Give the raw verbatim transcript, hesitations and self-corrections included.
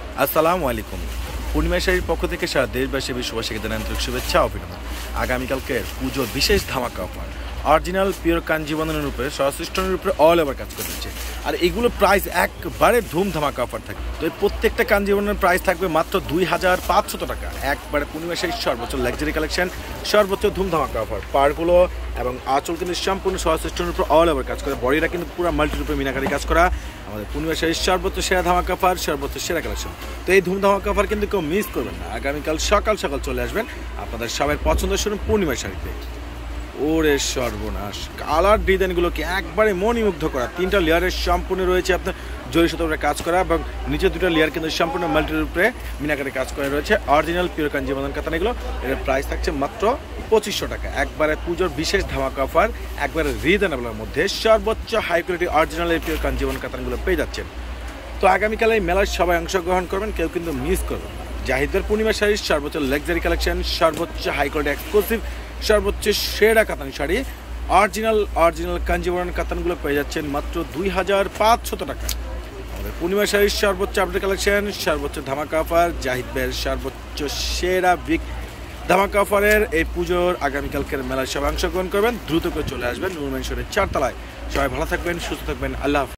আসসালামু আলাইকুম। পূর্ণিমা শাড়ির পক্ষ থেকে সারা দেশবাসী বিশ্ববাসীকে জানাই আন্তরিক শুভেচ্ছা ও অভিনন্দন। আগামীকালকের পুজোর বিশেষ ধামাকা অফার, অরিজিনাল পিওর কাঞ্জিবন্ধনের উপরে সহস্রিষ্টনের উপরে অল ওভার কাজ করে দিচ্ছে। আর এগুলো প্রাইস একবারে ধুম ধামাকা অফার থাকবে। তো এই প্রত্যেকটা কাঞ্জিবন্ধনের প্রাইস থাকবে মাত্র দুই হাজার পাঁচশত টাকা। একবারে পূর্ণিমা শাড়ির সর্বোচ্চ লাক্সারি কালেকশন, সর্বোচ্চ ধুম ধামাকা অফার। পাড়গুলো এবং আঁচল কিন্তু সম্পূর্ণ সহস্রিষ্টনের উপর অল ওভার কাজ করে, বডিটা কিন্তু পুরো মাল্টির উপরে মিনাকারি কাজ করা। আমাদের পূর্ণিমা শাড়ির সর্বোচ্চ সেরা ধামাকা অফার, সর্বোচ্চ সেরা কালেকশন। তো এই ধুম ধামাকা অফার কিন্তু কেউ মিস করবেন না। আগামীকাল সকাল সকাল চলে আসবেন আপনাদের সবাই পছন্দের শুনুন পূর্ণিমা শাড়িতে। ওরে সর্বনাশ, কালার ডিজাইনগুলোকে একবারে মণিমুগ্ধ করা। তিনটা লেয়ারের সম্পূর্ণ রয়েছে আপনার জরি সুতোর কাজ করা, এবং নিচে দুটো লেয়ার কিন্তু সম্পূর্ণ মাল্টির উপরে মিনাকারে কাজ করা রয়েছে। অরিজিনাল পিওর কাঞ্জিবন্ধন কাতান, এগুলো এর প্রাইস থাকছে মাত্র পঁচিশশো টাকা। একবারে পুজোর বিশেষ ধামাকা অফার, একবারে রিজনেবলের মধ্যে সর্বোচ্চ হাই কোয়ালিটি অরিজিনাল পিওর কাঞ্জিবন্ধন কাতানগুলো পেয়ে যাচ্ছেন। তো আগামীকাল এই মেলায় সবাই অংশগ্রহণ করবেন, কেউ কিন্তু মিস করবেন না। জাহিদের পূর্ণিমা শাড়ির সর্বোচ্চ লাক্সারি কালেকশন, সর্বোচ্চ হাই কোয়ালিটি এক্সক্লুসিভ, সর্বোচ্চ সেরা কাতান শাড়ি, অরিজিনাল অরিজিনাল কাঞ্জিবরণ কাতানগুলো পেয়ে যাচ্ছেন মাত্র দুই হাজার পাঁচশত টাকা। আমাদের পূর্ণিমা শাড়ির সর্বোচ্চ আপডেট কালেকশন, সর্বোচ্চ ধামাকা অফার, জাহিদ ভাইয়ের সর্বোচ্চ সেরা বিগ ধামাকা অফারের এই পুজোর আগামীকালকের মেলায় সবাই অংশগ্রহণ করবেন। দ্রুত করে চলে আসবেন নূর মেনশনের চারতলায়। সবাই ভালো থাকবেন, সুস্থ থাকবেন, আল্লাহ হাফেজ।